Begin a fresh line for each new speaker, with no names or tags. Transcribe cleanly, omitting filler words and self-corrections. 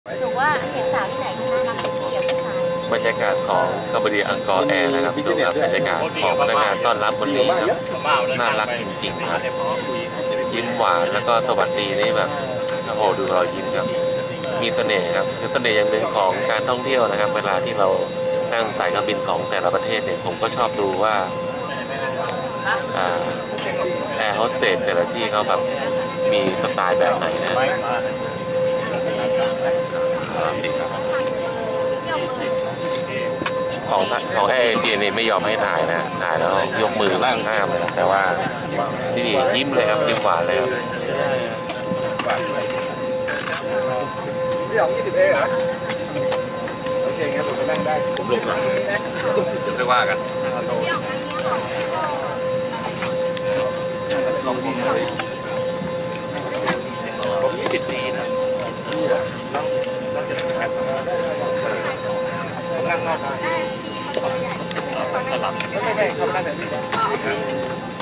หรือว่าเห็นสาวที่ไหนก็น่ารักทุกทีกับผู้ชาย
บรรยากาศของคาบดีอังกอร์แอร์นะครับดูครับบรรยากาศของพนักงานต้อนรับวันนี้ครับน่ารักจริงๆครับยิ้มหวานแล้วก็สวัสดีนี่แบบโอ้โหดูรอยยิ้มครับมีเสน่ห์ครับคือเสน่ห์อย่างหนึ่งของการท่องเที่ยวนะครับเวลาที่เรานั่งสายการบินของแต่ละประเทศเนี่ยผมก็ชอบดูว่าแอร์โฮสเตสแต่ละที่เขาแบบมีสไตล์แบบไหนนะของแอร์เอเชียนี่ไม่ยอมให้ถ่ายนะถ่ายแล้วยกมือห้ามเลยแต่ว่าที่ยิ้มเลยครับยิ้มหวานเลยครับ
พี่หยอง20 เอเหรอโอเคงั้นผมไปนั่งได้ผมลงก่อน
เดี๋ยวค่อยว่ากันผม20 ปีนะ
ผมนั่งนอกได้สลับไม่เขานั่งแต่นี่